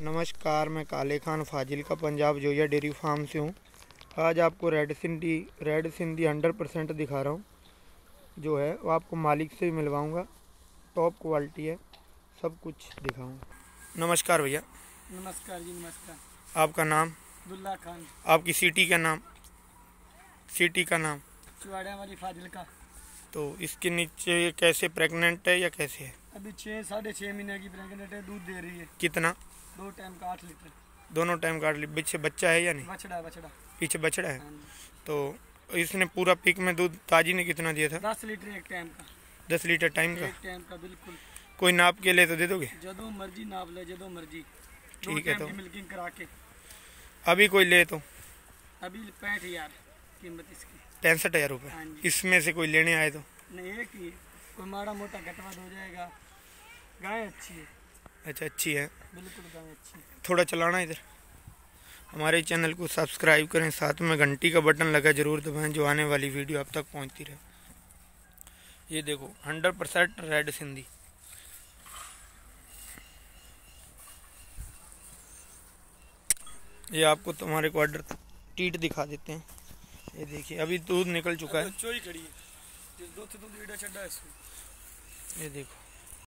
नमस्कार, मैं Kale Khan Fazilka Punjab Joya dairy farm से हूँ। आज आपको रेड सिंधी 100% दिखा रहा हूँ। जो है वो आपको मालिक से भी मिलवाऊँगा। टॉप क्वालिटी है, सब कुछ दिखाऊँगा। नमस्कार भैया। नमस्कार जी, नमस्कार। आपका नाम? अब्दुल्ला खान। आपकी सिटी का नाम? सिटी का नाम? चुवाड़िया वाली फाजिल्का। तो इसके नीचे कैसे प्रेग्नेंट है या कैसे है? अभी 6-6.5 महीने की प्रेग्नेंट है, दूध दे रही है। कितना? 2 टाइम का 8 लीटर। दोनों टाइम काट ली। पीछे बच्चा है या नहीं? बछड़ा। पीछे बछड़ा है। हाँ। तो इसने पूरा पीक में दूध ताजी ने कितना दिया था? 10 लीटर एक टाइम का। 10 लीटर टाइम का? एक टाइम का, बिल्कुल। कोई नाप के ले तो दे दोगे? जदों मर्जी नाप ले, जदों मर्जी। ठीक है। तो मिल्किंग करा के अभी कोई ले तो? अभी 65,000 कीमत इसकी। 65,000 रुपये। हाँ जी। इसमें से कोई लेने आए तो? नहीं, एक ही कोई माड़ा मोटा घटवाद हो जाएगा। गाय अच्छी है। अच्छा, अच्छी है। बिल्कुल गाय अच्छी है। थोड़ा चलाना इधर। हमारे चैनल को सब्सक्राइब करें, साथ में घंटी का बटन लगा जरूर दबाएं, जो आने वाली वीडियो आप तक पहुंचती रहे। ये देखो 100% रेड सिंधी। ये आपको तुम्हारे क्वार्टर टीट दिखा देते हैं। ये देखिए, अभी दूध निकल चुका है। चोई खड़ी है। ये देखो।